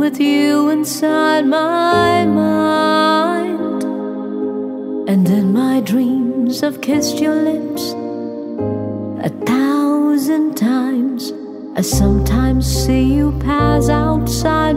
with you inside my mind. And in my dreams I've kissed your lips 1,000 times. I sometimes see you pass outside